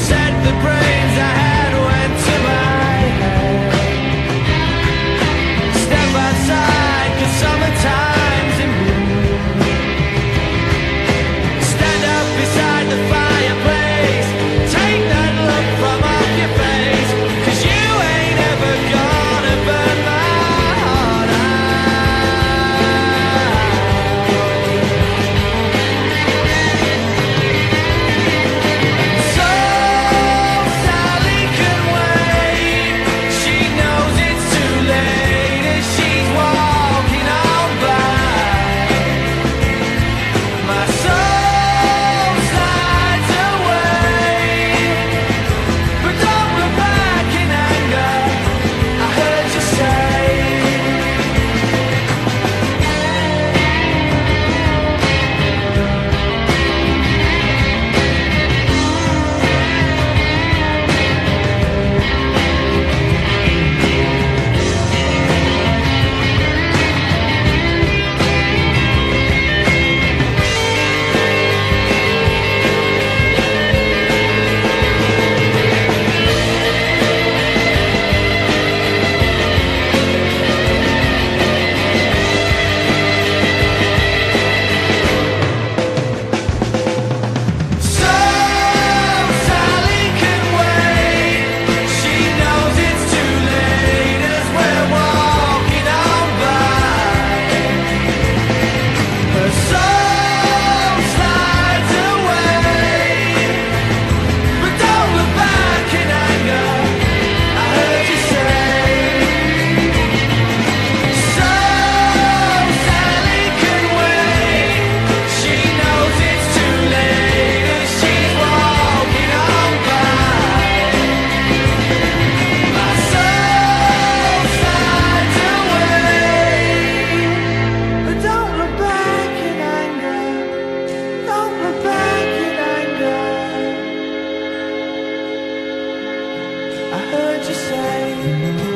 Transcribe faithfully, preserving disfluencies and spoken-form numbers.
said the brains I had went to my head. Step outside, 'cause summertime's in bloom. Stand up beside the fireplace, take that look from off your face, 'cause you ain't ever gonna burn my heart out. So Sally can wait, she knows it's too late as she's walking on by. My soul slides away, but don't look back in anger, I heard you say. So Sally can wait, she knows it's too late as we're walking on by. Her soul slides away, but don't look back in anger, I heard you say. So Sally can wait, she knows it's too late as she's walking on by. My soul slides away, but don't look back in anger, don't look back in anger, I heard you say.